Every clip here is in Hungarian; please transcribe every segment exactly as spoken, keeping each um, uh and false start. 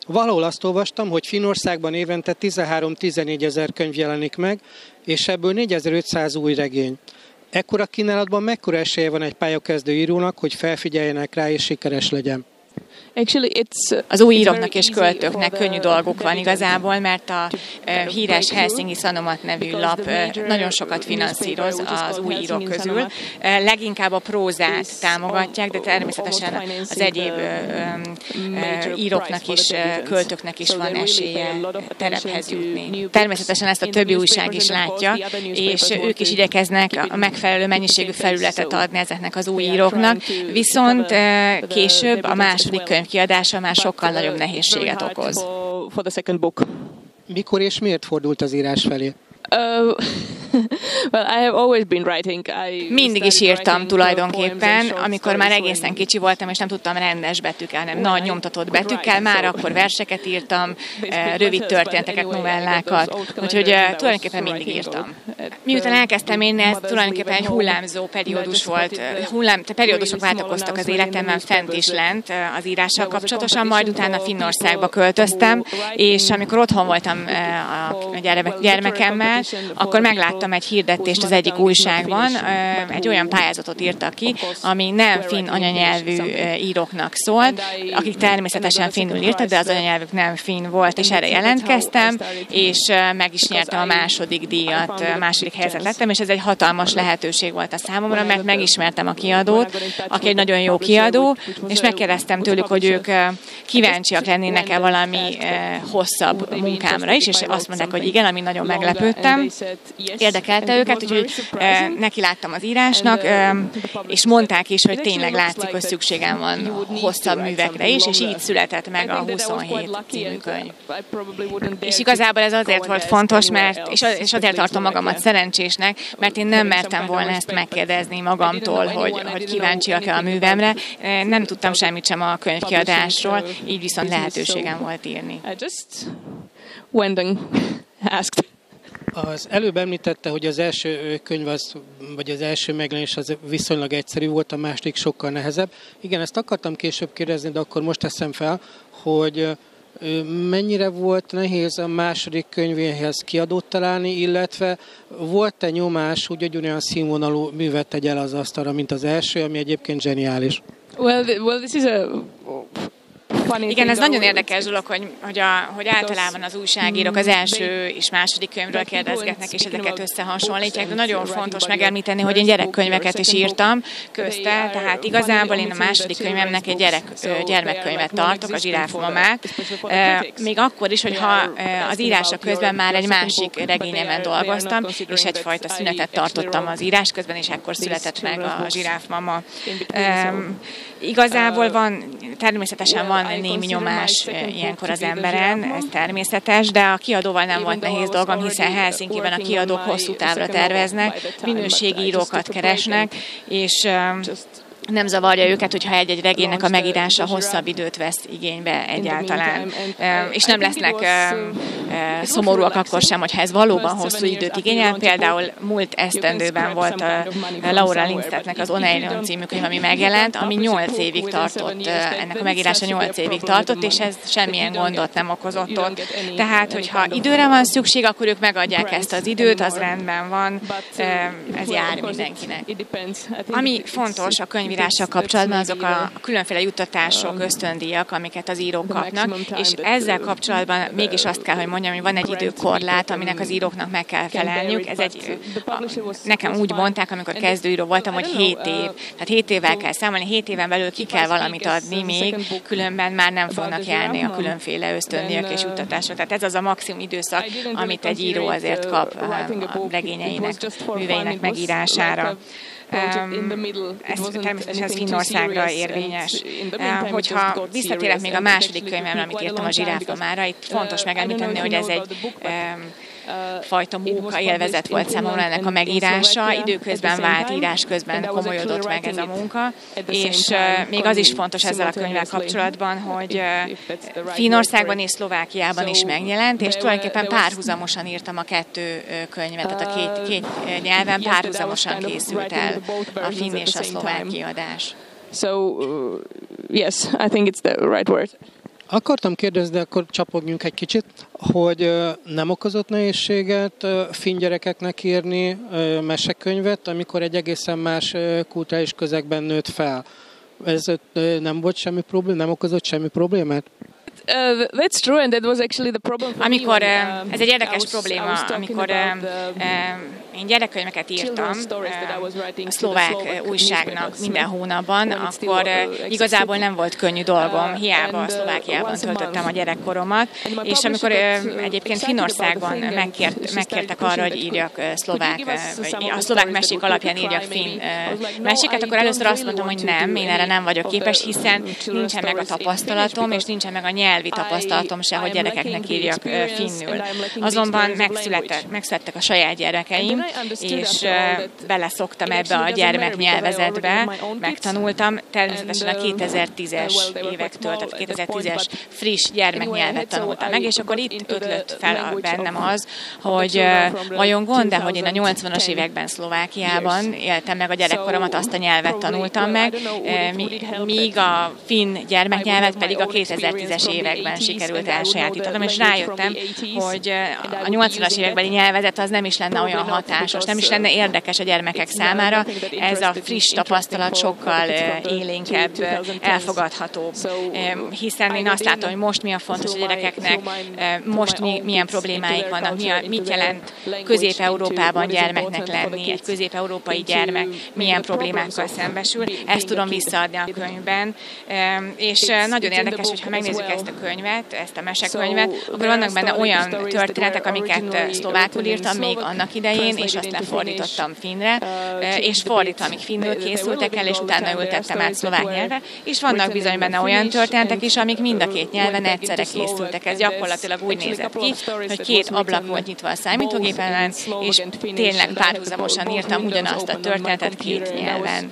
Valahol azt olvastam, hogy Finnországban évente tizenhárom-tizennégy ezer könyv jelenik meg, és ebből négyezer-ötszáz új regény. Ekkora kínálatban mekkora esélye van egy pályakezdő írónak, hogy felfigyeljenek rá és sikeres legyen? Az új íróknak és költőknek könnyű dolguk van igazából, mert a híres Helsinki Sanomat nevű lap nagyon sokat finanszíroz az új írók közül. Leginkább a prózát támogatják, de természetesen az egyéb íróknak is, költőknek is van esélye terephez jutni. Természetesen ezt a többi újság is látja, és ők is igyekeznek a megfelelő mennyiségű felületet adni ezeknek az új íróknak, viszont később a második könyv kiadása már sokkal nagyobb nehézséget okoz. Mikor és miért fordult az írás felé? Mindig is írtam tulajdonképpen, amikor már egészen kicsi voltam, és nem tudtam rendes betűkkel, hanem nagy nyomtatott betűkkel, már akkor verseket írtam, rövid történeteket, novellákat, úgyhogy tulajdonképpen mindig írtam. Miután elkezdtem írni, ez tulajdonképpen egy hullámzó periódus volt, hullám, periódusok váltakoztak az életemben fent és lent az írással kapcsolatosan, majd utána Finnországba költöztem, és amikor otthon voltam a gyermekemmel, akkor megláttam egy hirdetést az egyik újságban, egy olyan pályázatot írtak ki, ami nem finn anyanyelvű íróknak szólt, akik természetesen finnül írtak, de az anyanyelvük nem finn volt, és erre jelentkeztem, és meg is nyertem a második díjat, második helyzet lettem, és ez egy hatalmas lehetőség volt a számomra, mert megismertem a kiadót, aki egy nagyon jó kiadó, és megkérdeztem tőlük, hogy ők kíváncsiak lennének-e valami hosszabb munkámra is, és azt mondták, hogy igen, ami nagyon meglepődtem. Érdekelte őket, úgyhogy e, neki láttam az írásnak, e, és mondták is, hogy tényleg látszik, hogy szükségem van hosszabb művekre is, és így született meg a huszonhét című könyv. És igazából ez azért volt fontos, mert, és, és azért tartom magamat szerencsésnek, mert én nem mertem volna ezt megkérdezni magamtól, hogy, hogy kíváncsiak-e a művemre. Nem tudtam semmit sem a könyvkiadásról, így viszont lehetőségem volt írni. Az előbb említette, hogy az első könyv, az, vagy az első megjelenés az viszonylag egyszerű volt, a második sokkal nehezebb. Igen, ezt akartam később kérdezni, de akkor most teszem fel, hogy mennyire volt nehéz a második könyvéhez kiadót találni, illetve volt-e nyomás, úgy, hogy olyan színvonalú művet tegy el az asztalra, mint az első, ami egyébként zseniális? Well, well, this is a... Igen, ez nagyon érdekes dolog, hogy, hogy, a, hogy általában az újságírók az első és második könyvről kérdezgetnek, és ezeket összehasonlítják, de nagyon fontos megemlíteni, hogy én gyerekkönyveket is írtam közte, tehát igazából én a második könyvemnek egy gyerek, gyermekkönyvet tartok, a Zsiráfmamát, még akkor is, hogyha az írása közben már egy másik regényemen dolgoztam, és egyfajta szünetet tartottam az írás közben, és ekkor született meg a Zsiráfmama. Igazából van, természetesen van némi nyomás ilyenkor az emberen, ez természetes, de a kiadóval nem volt nehéz dolgom, hiszen Helsinkiben a kiadók hosszú távra terveznek, minőségi írókat keresnek, és nem zavarja őket, hogyha egy-egy regénynek a megírása hosszabb időt vesz igénybe egyáltalán. És nem lesznek szomorúak akkor sem, hogyha ez valóban hosszú időt igényel. Például múlt esztendőben volt a Laura Lindstedtnek az Oneirion című könyv, ami megjelent, ami nyolc évig tartott, ennek a megírása nyolc évig tartott, és ez semmilyen gondot nem okozott ott. Tehát, hogyha időre van szükség, akkor ők megadják ezt az időt, az rendben van, ez jár mindenkinek. Ami fontos a könyv írással kapcsolatban, azok a különféle juttatások, ösztöndíjak, amiket az írók kapnak, és ezzel kapcsolatban mégis azt kell, hogy mondjam, hogy van egy időkorlát, aminek az íróknak meg kell felelniük. Ez egy, a, nekem úgy mondták, amikor kezdőíró voltam, hogy hét év. Tehát hét évvel kell számolni, hét éven belül ki kell valamit adni még, különben már nem fognak járni a különféle ösztöndíjak és juttatások. Tehát ez az a maximum időszak, amit egy író azért kap a regényeinek, műveinek megírására. Um, ez természetesen ez Finnországra érvényes. Uh, hogyha visszatérek még a második könyvemre, amit írtam, a Zsiráfmamára, itt fontos megemlíteni, hogy ez egy um, fajta munka, élvezet volt számomra ennek a megírása. Időközben vált, írás közben komolyodott meg ez a munka, és uh, még az is fontos ezzel a könyvvel kapcsolatban, hogy uh, Finnországban és Szlovákiában is megjelent, és tulajdonképpen párhuzamosan írtam a kettő könyvet, tehát a két, két nyelven párhuzamosan készült el a finn és a szlovák kiadás. So, uh, yes, I think it's the right word. Akartam kérdezni, de akkor csapogjunk egy kicsit, hogy nem okozott nehézséget finn gyerekeknek írni mesekönyvet, amikor egy egészen más kulturális közegben nőtt fel. Ez nem volt semmi probléma, nem okozott semmi problémát? Uh, that's true, and that was actually the problem for amikor, me when, um, ez egy érdekes was, probléma, amikor én gyerekkönyveket írtam a szlovák újságnak minden hónapban, akkor igazából nem volt könnyű dolgom, hiába Szlovákiában töltöttem a gyerekkoromat, és amikor egyébként Finnországban megkért, megkértek arra, hogy írjak szlovák, vagy a szlovák mesék alapján írjak finn meséket, akkor először azt mondtam, hogy nem, én erre nem vagyok képes, hiszen nincsen meg a tapasztalatom, és nincsen meg a nyelvi tapasztalatom se, hogy gyerekeknek írjak finnül. Azonban megszülettek, megszülettek a saját gyermekeim, és beleszoktam ebbe a gyermeknyelvezetbe, megtanultam, természetesen a kétezer-tízes évektől, tehát kétezer-tízes friss gyermeknyelvet tanultam meg, és akkor itt ötlött fel bennem az, hogy vajon gond, de hogy én a nyolcvanas években Szlovákiában éltem meg a gyerekkoromat, azt a nyelvet tanultam meg, míg a finn gyermeknyelvet pedig a kétezer-tízes években sikerült elsajátítanom, és rájöttem, hogy a nyolcvanas évekbeli nyelvezet az nem is lenne olyan hatásos, nem is lenne érdekes a gyermekek számára. Ez a friss tapasztalat sokkal élénkebb, elfogadhatóbb. Hiszen én azt látom, hogy most mi a fontos a gyerekeknek, most mi, milyen problémáik vannak, mi a, mit jelent Közép-Európában gyermeknek lenni, egy közép-európai gyermek milyen problémákkal szembesül. Ezt tudom visszaadni a könyvben, és nagyon érdekes, hogyha megnézzük ezt a könyvet, ezt a mesekönyvet, akkor vannak benne olyan történetek, amiket szlovákul írtam még annak idején, és azt lefordítottam finnre, és fordítva, amik finnül készültek el, és utána ültettem át szlovák nyelvre, és vannak bizony benne olyan történetek is, amik mind a két nyelven egyszerre készültek. Ez gyakorlatilag úgy nézett ki, hogy két ablak volt nyitva a számítógépen, és tényleg párhuzamosan írtam ugyanazt a történetet két nyelven.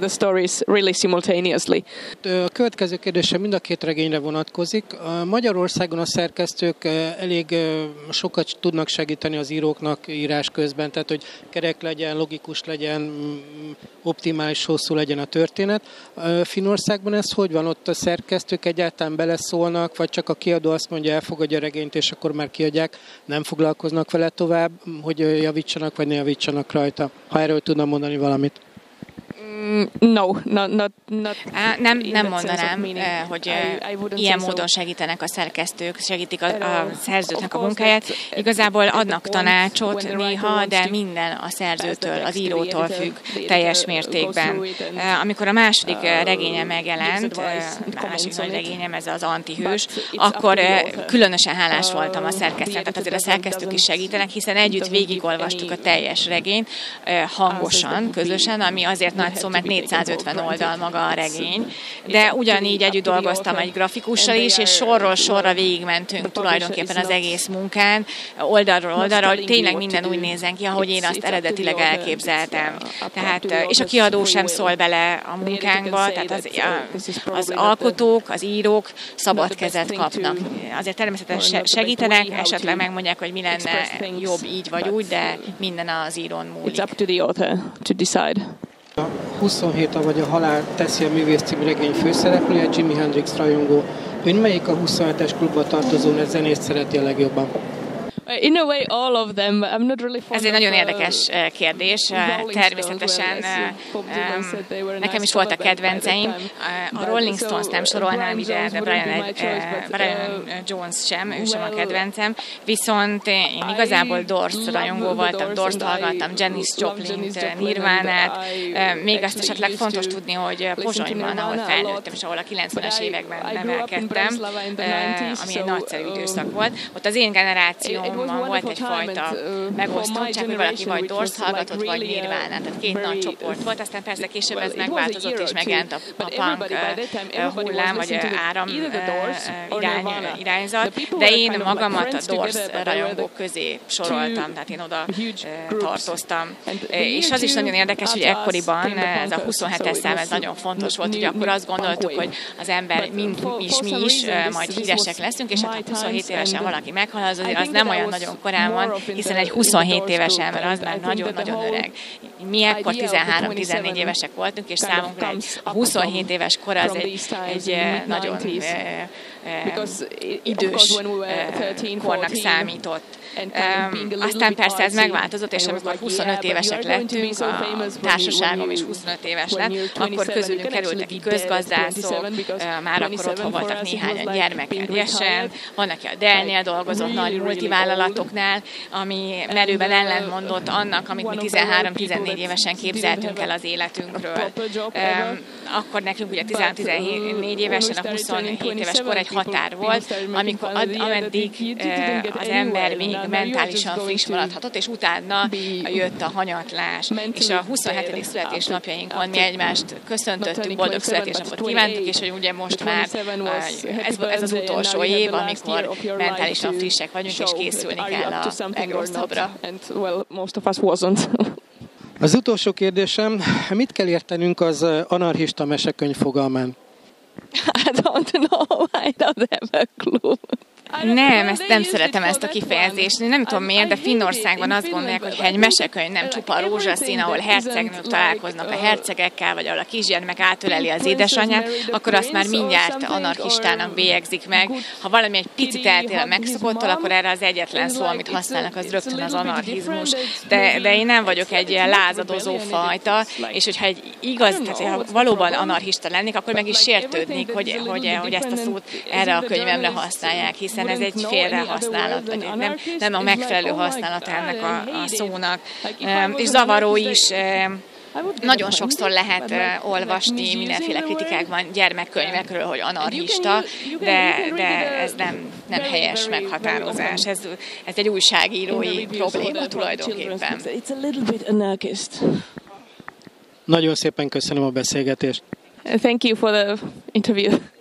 A következő kérdésem mind a két regényre vonatkozik. Magyarországon a szerkesztők elég sokat tudnak segíteni az íróknak írás közben, tehát hogy kerek legyen, logikus legyen, optimális, hosszú legyen a történet. Finnországban ez hogy van? Ott a szerkesztők egyáltalán beleszólnak, vagy csak a kiadó azt mondja, elfogadja a regényt, és akkor már kiadják, nem foglalkoznak vele tovább, hogy javítsanak, vagy ne javítsanak rajta? Ha erről tudna mondani valamit. No, not, not, not nem, nem mondanám, hogy ilyen módon segítenek a szerkesztők, segítik a, a szerzőknek a munkáját. Igazából adnak tanácsot néha, de minden a szerzőtől, az írótól függ teljes mértékben. Amikor a második regényem megjelent, a másik nagy regényem, ez az Antihős, akkor különösen hálás voltam a szerkesztőnek, tehát azért a szerkesztők is segítenek, hiszen együtt végigolvastuk a teljes regényt hangosan, közösen, ami azért nagy szó, mert négyszázötven oldal maga a regény, de ugyanígy együtt dolgoztam egy grafikussal is, és sorról sorra végigmentünk tulajdonképpen az egész munkán, oldalról oldalra, hogy tényleg minden úgy nézzen ki, ahogy én azt eredetileg elképzeltem. Tehát, és a kiadó sem szól bele a munkánkba, tehát az, az alkotók, az írók szabad kezet kapnak. Azért természetesen segítenek, esetleg megmondják, hogy mi lenne jobb így vagy úgy, de minden az írón múlik. A huszonhét, vagy a halál teszi a művész című regény főszereplője, Jimi Hendrix rajongó. Ön melyik a huszonhetes klubba tartozó zenét szereti a legjobban? In a way, all of them. I'm not really fond Ez egy nagyon érdekes kérdés. Természetesen nekem is voltak kedvenceim. A Rolling Stones nem sorolnám ide, de Brian, Brian Jones sem, ő sem a kedvencem. Viszont én igazából Doors rajongó voltam, Doors-t hallgattam, Janis Joplint, Nirvánát. Még azt esetleg fontos tudni, hogy Pozsonyban, ahol felnőttem, és ahol a kilencvenes években nevelkedtem, ami egy nagyszerű időszak volt. Ott az én generációm volt egyfajta megosztottság, hogy valaki vagy Doors hallgatott, vagy Nirvánát, tehát két nagy csoport volt, aztán persze később ez megváltozott, és megjelent a, a punk hullám, vagy áram irány, irányzat, de én magamat a Doors rajongók közé soroltam, tehát én oda tartoztam. És az is nagyon érdekes, hogy ekkoriban ez a huszonhetes szám, ez nagyon fontos volt, hogy akkor azt gondoltuk, hogy az ember, mind is mi is, majd híresek leszünk, és hát huszonhét évesen valaki meghal, az azért az nem olyan nagyon korán van, hiszen egy huszonhét éves ember az már nagyon-nagyon öreg. mi ekkor tizenhárom-tizennégy évesek voltunk, és számunkra a huszonhét éves kor az egy, egy nagyon e, e, idős kornak számított. Um, aztán persze ez megváltozott, és amikor huszonöt évesek lettünk, a társaságom is huszonöt éves lett, akkor közülünk kerültek ki közgazdászok, uh, már akkor otthon voltak néhányan gyermekegyesen, van, aki a Dell-nél dolgozott, nagy multivállalatoknál, ami merőben ellentmondott annak, amit mi tizenhárom-tizennégy évesen képzeltünk el az életünkről. Um, akkor nekünk ugye tizenhárom-tizennégy évesen a huszonhét éves kor egy határ volt, amikor, ameddig uh, az ember még mentálisan friss maradhatott, és utána jött a hanyatlás. És a huszonhetedik születésnapjainkon mi egymást köszöntöttünk, boldog születésnapot kívántuk, és hogy ugye most már ez, ez az utolsó év, amikor mentálisan frissek vagyunk, és készülni kell a legrosszabbra. Az utolsó kérdésem, mit kell értenünk az anarchista mesekönyv fogalmán? I don't know, I don't have a clue. Nem, ezt nem szeretem, ezt a kifejezést. Nem tudom miért, de Finnországban azt gondolják, hogy ha egy mesekönyv nem csupa rózsaszín, ahol hercegnők találkoznak a hercegekkel, vagy ahol a kisgyermek átöleli az édesanyját, akkor azt már mindjárt anarchistának bélyegzik meg. Ha valami egy picit eltér a megszokottól, akkor erre az egyetlen szó, amit használnak, az rögtön az anarchizmus. De, de én nem vagyok egy ilyen lázadozó fajta, és hogyha egy igaz, tehát ha valóban anarchista lennék, akkor meg is sértődnék, hogy, hogy, hogy ezt a szót erre a könyvemre használják, hiszen ez egy félrehasználat, vagy nem, nem a megfelelő használat ennek a, a szónak. És zavaró is. Nagyon sokszor lehet uh, olvasni mindenféle kritikákban gyermekkönyvekről, hogy anarchista, de, de ez nem, nem helyes meghatározás. Ez, ez egy újságírói probléma tulajdonképpen. Nagyon szépen köszönöm a beszélgetést. Thank you for the interview.